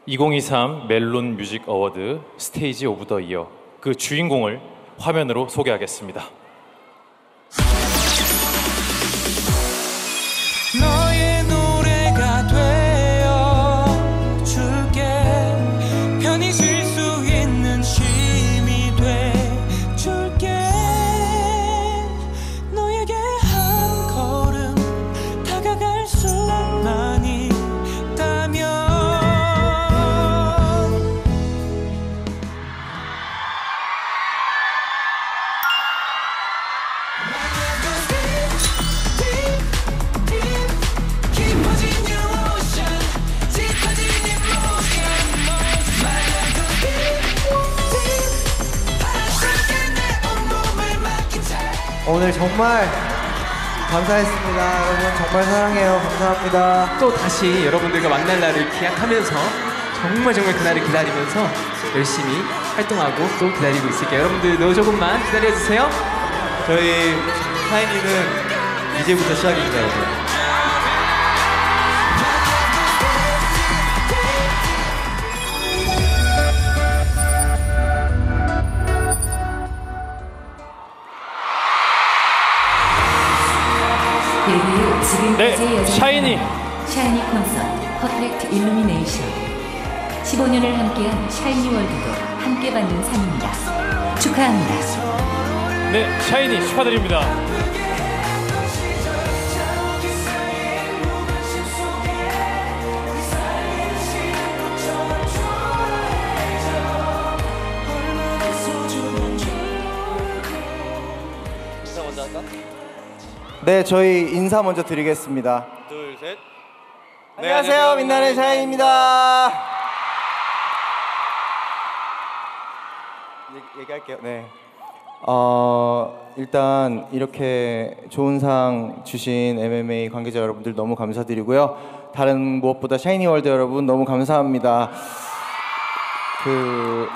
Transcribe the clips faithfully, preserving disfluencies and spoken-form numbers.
이천이십삼 멜론 뮤직 어워드 스테이지 오브 더 이어 그 주인공을 화면으로 소개하겠습니다. 너의 노래가 되어 줄게. 편히 쉴 수 있는 쉼이 돼 줄게. 너에게 한 걸음 다가갈 수만 있다면. 오늘 정말 감사했습니다. 여러분 정말 사랑해요. 감사합니다. 또 다시 여러분들과 만날 날을 기약하면서 정말 정말 그날을 기다리면서 열심히 활동하고 또 기다리고 있을게요. 여러분들 너 조금만 기다려주세요. 저희 샤이니는 이제부터 시작입니다, 여러분. 네, 샤이니 샤이니 콘서트 퍼펙트 일루미네이션. 십오 년을 함께한 샤이니 월드도 함께 받는 상입니다. 축하합니다. 네, 샤이니 축하드립니다. 인사 먼저 할까? 네, 저희 인사 먼저 드리겠습니다. 둘, 셋. 네, 안녕하세요, 빛나는 샤이니입니다. 얘기, 얘기할게요. 네. 어, 일단 이렇게 좋은 상 주신 엠엠에이 관계자 여러분들 너무 감사드리고요. 다른 무엇보다 샤이니 월드 여러분 너무 감사합니다. 그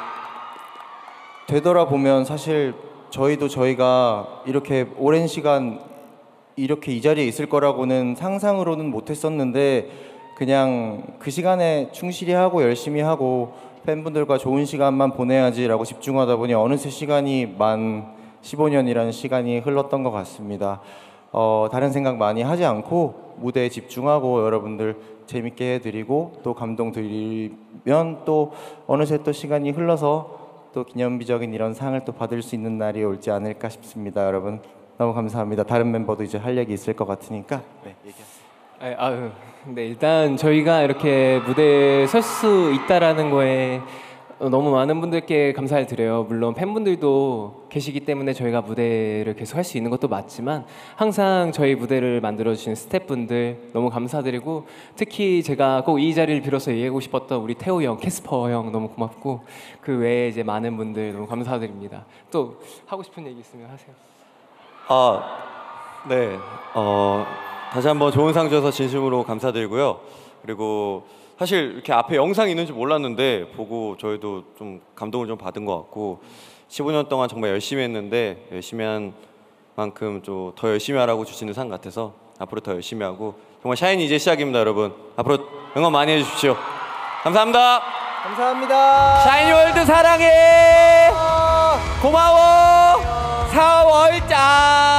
되돌아보면 사실 저희도 저희가 이렇게 오랜 시간 이렇게 이 자리에 있을 거라고는 상상으로는 못했었는데 그냥 그 시간에 충실히 하고 열심히 하고 팬분들과 좋은 시간만 보내야지라고 집중하다 보니 어느새 시간이 만 십오 년이라는 시간이 흘렀던 것 같습니다. 어, 다른 생각 많이 하지 않고 무대에 집중하고 여러분들 재밌게 해드리고 또 감동 드리면 또 어느새 또 시간이 흘러서 또 기념비적인 이런 상을 또 받을 수 있는 날이 올지 않을까 싶습니다. 여러분 너무 감사합니다. 다른 멤버도 이제 할 얘기 있을 것 같으니까 네, 얘기하세요. 아유, 네, 일단 저희가 이렇게 무대에 설 수 있다라는 거에 너무 많은 분들께 감사를 드려요. 물론 팬분들도 계시기 때문에 저희가 무대를 계속 할 수 있는 것도 맞지만 항상 저희 무대를 만들어주신 스태프분들 너무 감사드리고 특히 제가 꼭 이 자리를 빌어서 얘기하고 싶었던 우리 태호 형, 캐스퍼 형 너무 고맙고 그 외에 이제 많은 분들 너무 감사드립니다. 또 하고 싶은 얘기 있으면 하세요. 아, 네. 어, 다시 한번 좋은 상 주셔서 진심으로 감사드리고요. 그리고 사실 이렇게 앞에 영상이 있는 줄 몰랐는데 보고 저희도 좀 감동을 좀 받은 것 같고 십오 년 동안 정말 열심히 했는데 열심히 한 만큼 좀 더 열심히 하라고 주시는 상 같아서 앞으로 더 열심히 하고 정말 샤이니 이제 시작입니다, 여러분. 앞으로 응원 많이 해주십시오. 감사합니다. 감사합니다. 샤이니 월드 사랑해. 고마워. 사월장.